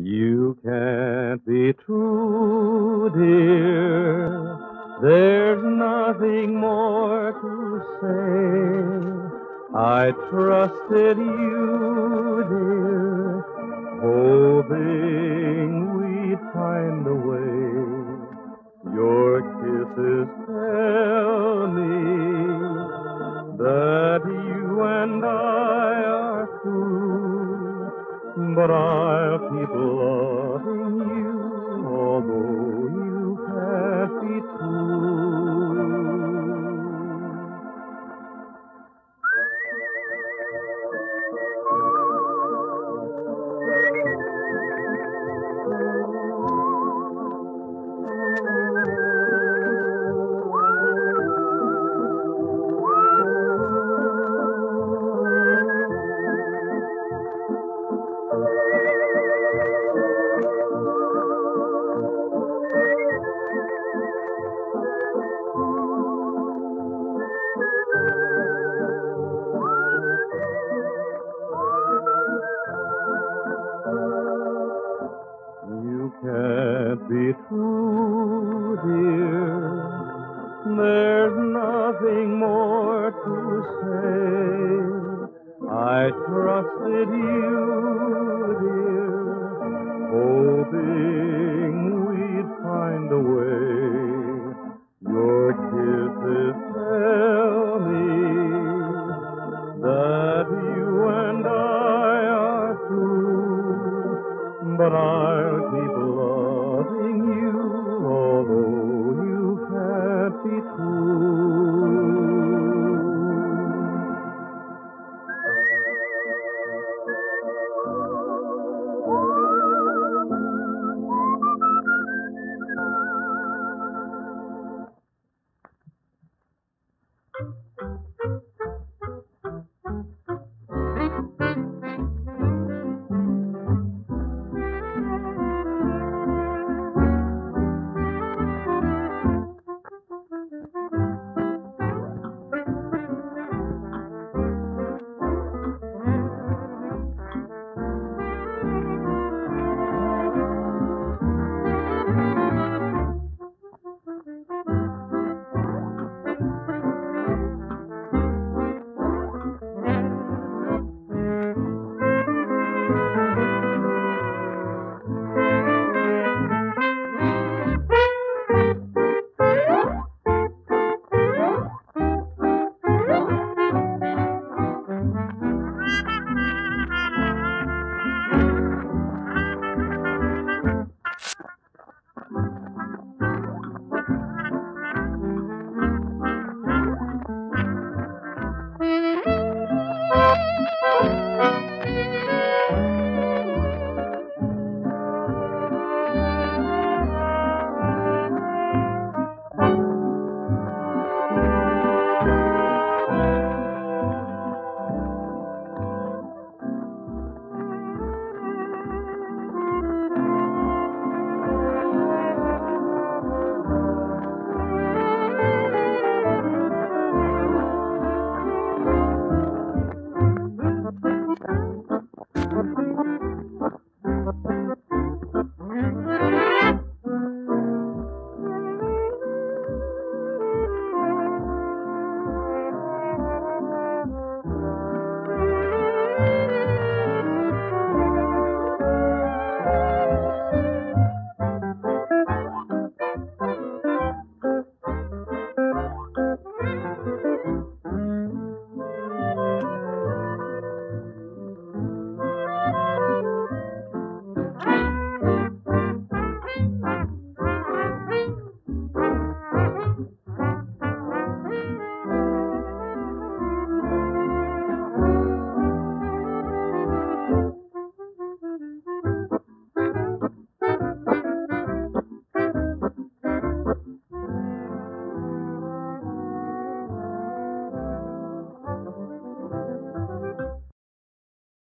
You can't be true, dear. There's nothing more to say. I trusted you, dear, hoping we'd find a way. Your kisses tell me that you and I are through. But I'll keep loving you, although you can't be true. You can't be true, dear. There's nothing more to say. I trusted you, dear, hoping we'd find a way. Your kisses tell me that you and I are through. But I'll keep